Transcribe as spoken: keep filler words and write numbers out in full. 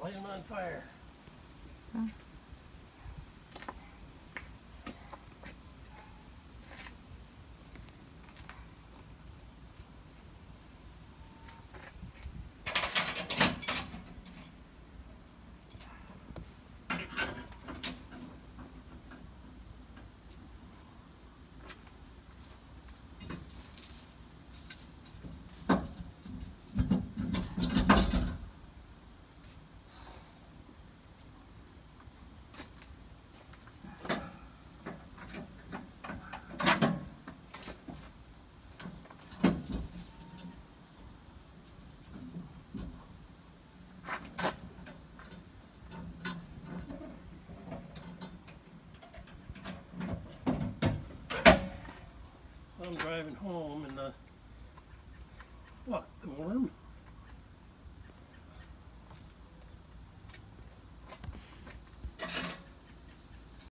light them on fire. So. I'm driving home and the, what, the worm?